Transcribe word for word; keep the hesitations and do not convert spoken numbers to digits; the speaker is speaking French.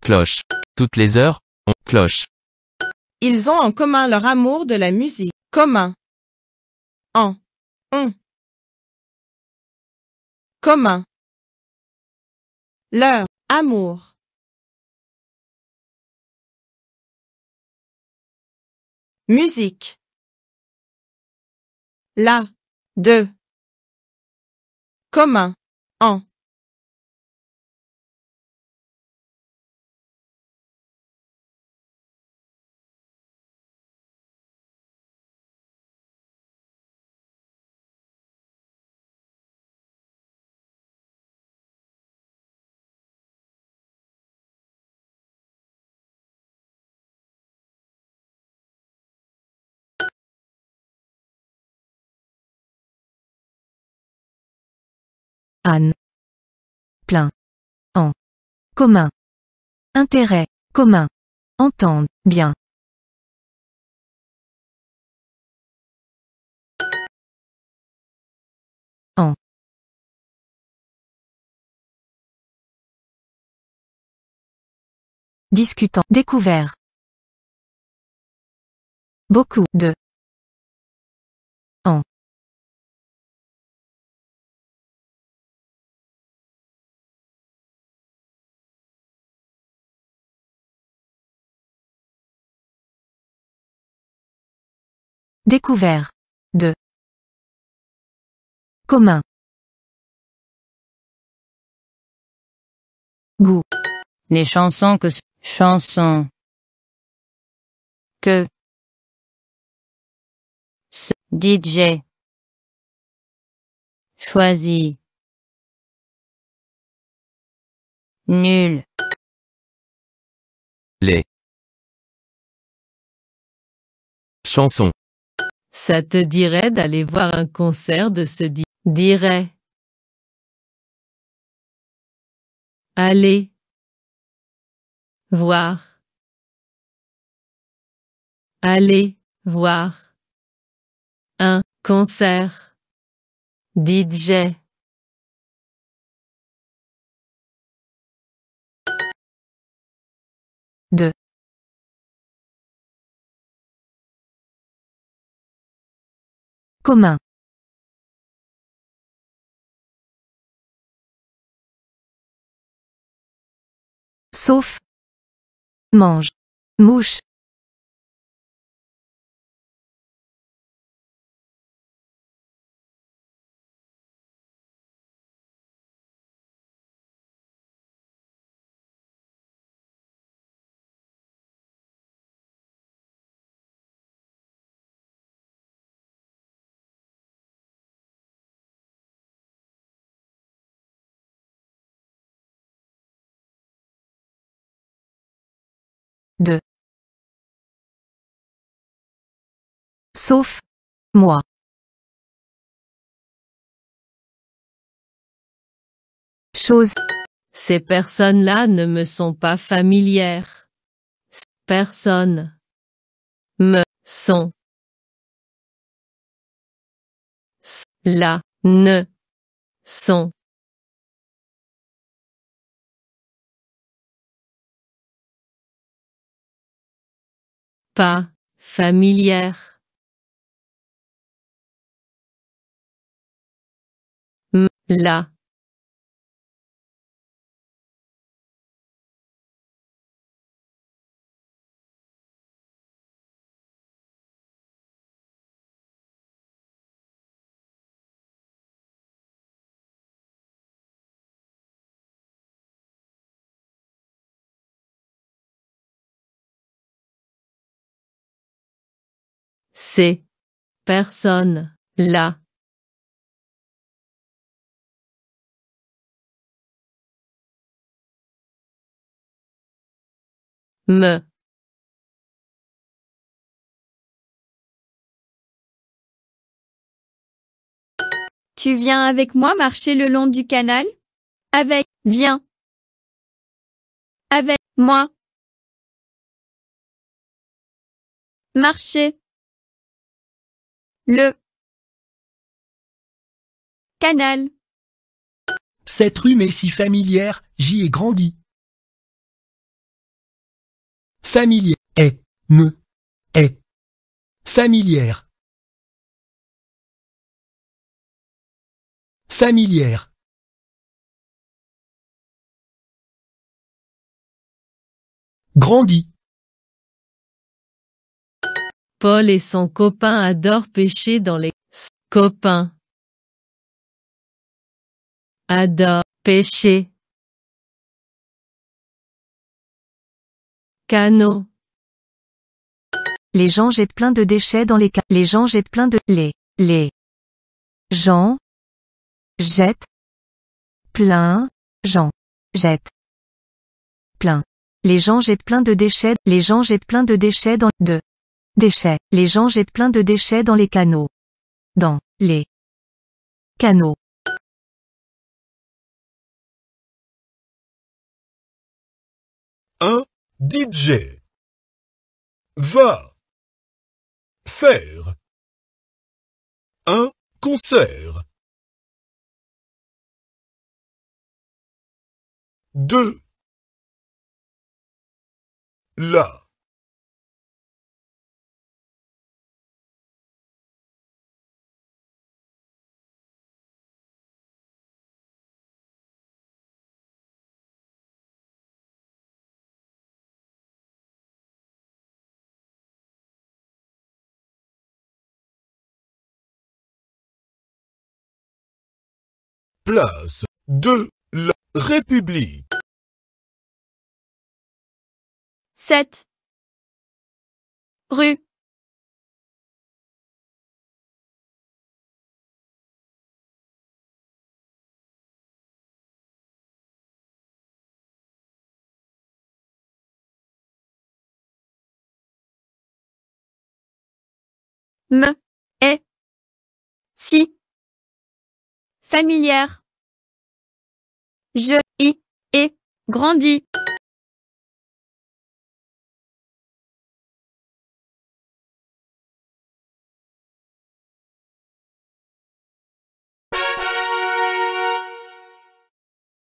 cloche. Toutes les heures, on cloche. Ils ont en commun leur amour de la musique. Commun. En. On. Commun. Leur amour. Musique. La. De. Commun. En. Anne. Plein. En. Commun. Intérêt. Commun. Entendre. Bien. En. Discutant. Découvert. Beaucoup de. En. Découvert. De. Commun. Goût. Les chansons que... Chansons. Que. Ce. D J. Choisi. Nul. Les chansons. Ça te dirait d'aller voir un concert de ce di... Dirait. Aller. Voir. Aller voir. Un concert. D J. De. Commun. Sauf. Mange. Mouche. De. Sauf. Moi. Chose. Ces personnes-là ne me sont pas familières. Personnes. Me. Sont. Là. Ne. Sont. Pas. Familière. M. Là. Ces personnes là. Me. Tu viens avec moi marcher le long du canal? Avec, viens. Avec, moi. Marcher. Le. Canal. Cette rue m'est si familière, j'y ai grandi. Familier. Est. Ne. Est. Familière. Familière. Grandit. Paul et son copain adorent pêcher dans les copains. Adore pêcher. Canot. Les gens jettent plein de déchets dans les ca- Les gens jettent plein de les les gens jettent plein gens jettent plein. Les gens jettent plein de déchets. Les gens jettent plein de déchets dans de déchets. Les gens jettent plein de déchets dans les canaux. Dans les canaux. Un D J va faire un concert. De la place de la République. sept. Rue. Me. Est. Si. Familière. Je. I. Et. Grandit.